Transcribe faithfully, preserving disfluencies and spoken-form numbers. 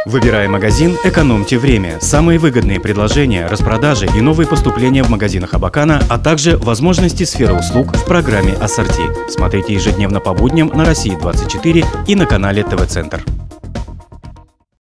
Выбирая магазин, экономьте время. Самые выгодные предложения, распродажи и новые поступления в магазинах Абакана, а также возможности сферы услуг в программе «Ассорти». Смотрите ежедневно по будням на России двадцать четыре и на канале ТВ-центр.